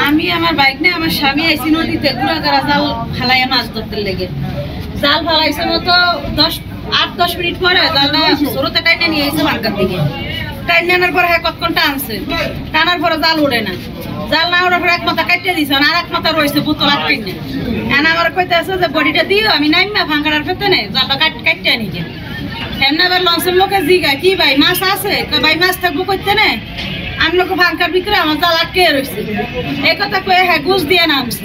আমি আমার বাইক নিয়ে আমার স্বামী আইসি নদীতে গুড়াগাড়া জাল ফালাইয়া মাছ ধরতে লেগে জাল ফালাইছে মতো 8-10 মিনিট পরে জালটা স্রোতে টাইনে নিয়ে এসে বাঙ্কার দিকে টাইনে আনার পরে কতক্ষণ টানছে টানার পরে জাল ওঠে না জাল না ওঠার পরে এক মাথা কাটিয়ে দিছে আর এক মাথা রয়েছে বোতল আটকে এনে আমার কইতে আছে যে বডিটা দিও আমি নাইমা ভাঙ্কার ফেতে নেই জালটা কাটিয়ে নিকে এমনি আবার লঞ্চের লোকে জিগায় কি ভাই মাছ আছে ভাই মাছ থাকবো করতে নেই আমি লোক ভাঙ্কার বিক্রে আমার জাল আটকে রয়েছে এই কথা কয়ে হ্যাঁ ঘুষ দিয়ে নামছে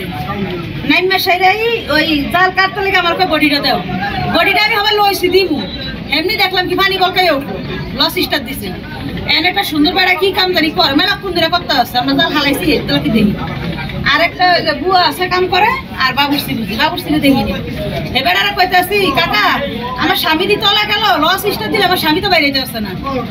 নাইমা সাইরাই ওই জাল কাটতে লেগে আমার বডিটা দেও বডিটা আমি আবার লইছি দিমু এমনি দেখলাম কি পানি বলকাই উঠবো লস স্টার দিছে এনে একটা সুন্দর বেড়া কি কাম জানি করে মেলা কোন দিনে করতে আসছে আমরা জাল হালাইছি তাহলে কি দেখি আর একটা বুয়া আছে কাম করে আর বাবুরসি বুঝি বাবুরসিনে দেখিনি এবার আর কইতে আসি কাকা আমার স্বামী দি তলা গেল লস স্টার দিলে আমার স্বামী তো বাইরে যেতে আসছে না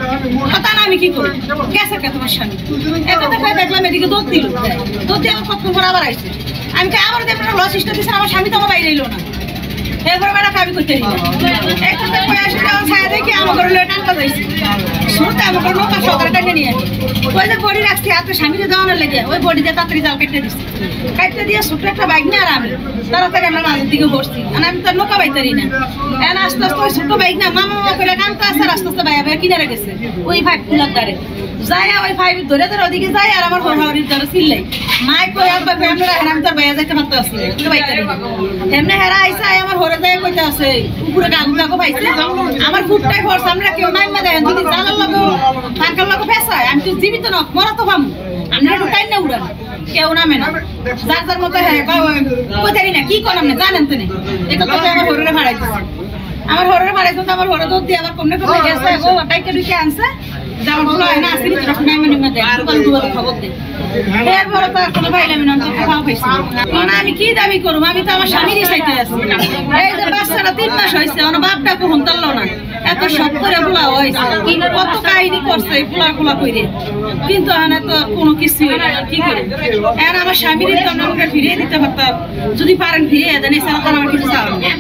কথা না আমি কি করি গেছে কে তোমার স্বামী একটা কয়ে দেখলাম এদিকে দৌড় দিল দৌড় দিয়ে আমার কতক্ষণ পর আবার আসছে আমি কে আবার দেখলাম লস স্টার দিচ্ছে আমার স্বামী তো আমার বাইরে এলো না এরপরে বেড়া আমি করতে দিই একটা কয়ে আসে আমার ছায়া দেখি আমার ঘরে লয়ে টানটা যাইছি শুরুতে আমার ঘরে নৌকা সকালে টানে নিয়ে ওই যে বডি রাখছি হাতে স্বামীকে দেওয়ানোর লেগে ওই বডি দিয়ে তাড়াতাড়ি জাল কেটে দিচ্ছি কাটতে দিয়ে ছোট একটা বাইক নিয়ে আর আমি তাড়াতাড়ি আমরা মাঝের দিকে বসছি আর আমি তো নৌকা বাইতারি না এখন আস্তে আস্তে ওই ছোট বাইক না মামা মামা করে কানতে আসছে আস্তে আস্তে বাইয়া বাইয়া কিনারে গেছে ওই ভাই ফুলার দ্বারে যাই ওই ভাই ধরে ধরে ওদিকে যাই আর আমার হরির ধরে চিল্লাই মাই কই একবার কই আমরা আমি তোর বাইয়া যাইতে পারতে আসছি কিন্তু বাইতারি এমনি হেরা আইসা আমার হরে যায় কইতে আছে উপরে গাগু গাগু পাইছে আমার ফুটটাই ভরছে আমরা কেউ নাই মা দেন যদি জালার লাগো পাঙ্কার লাগো ফেসায় আমি তো জীবিত না মরা তো ভাম আমরা একটু টাইম না উড়ান কেউ নামে না যার যার মতো হ্যাঁ কোথায় না কি করলাম না জানেন তো নেই এটা তো আমার হরে ভাড়াই দিচ্ছে আমার হরে ভাড়াইছে তো আমার হরে দুধ দিয়ে আবার কমনে কমনে গেছে ও টাইকে ঢুকে আনছে যেমন ফুল হয় না আসলে তখন নাই মানে দেয় দোকান দুয়ার খবর দেয় এরপরে তো কোনো পাইলাম না তো খাওয়া পাইছি না আমি কি দাবি করবো আমি তো আমার স্বামীরই চাইতে আছি এই যে বাচ্চাটা 3 মাস হয়েছে আমার বাপটা কখন তারলো না এত সব করে ফুলা হয়েছে কত কাহিনী করছে ফুলা করে কিন্তু এখানে তো কোনো কিছুই হইল না কি করে এখন আমার স্বামীরই তো আমাকে ফিরিয়ে দিতে পারতাম যদি পারেন ফিরিয়ে দেন এছাড়া তো আমার কিছু চাওয়া নেই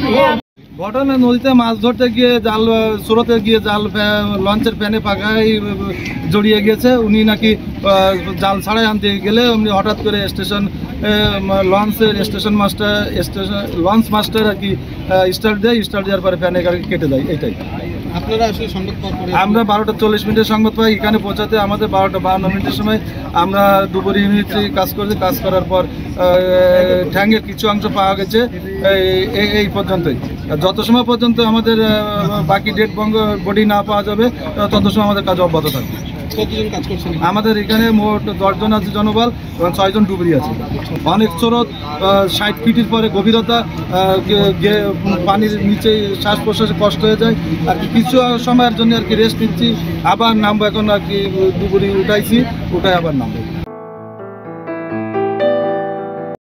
ঘটনা নদীতে মাছ ধরতে গিয়ে জাল স্রোতে গিয়ে জাল লঞ্চের ফ্যানে পাকায় জড়িয়ে গেছে উনি নাকি জাল ছাড়াই আনতে গেলে উনি হঠাৎ করে স্টেশন লঞ্চের লঞ্চ মাস্টার আর কি স্টার্ট দেওয়ার পরে ফ্যানে কেটে দেয় এটাই আপনারা আসলে সংবাদ পাওয়ার আমরা 12টা 40 মিনিটের সংবাদ পাই এখানে পৌঁছাতে আমাদের 12টা 52 মিনিটের সময় আমরা ডুবুরি ইউনিটে কাজ করার পর ঠ্যাঙ্গের কিছু অংশ পাওয়া গেছে এই পর্যন্তই যত সময় পর্যন্ত আমাদের বাকি ডেড বডি না পাওয়া যাবে তত সময় আমাদের কাজ অব্যাহত থাকবে। কতজন কাজ করছেন? আমাদের এখানে মোট 10 জন আছে জনবল এবং 6 জন ডুবুরি আছে। অনেক স্রোত 60 ফিটের পরে গভীরতা পানির নিচে শ্বাস প্রশ্বাসে কষ্ট হয়ে যায় আর কিছু সময়ের জন্য আর কি রেস্ট নিচ্ছি আবার নামবো এখন আর কি ডুবুরি উঠাই আবার নামবো।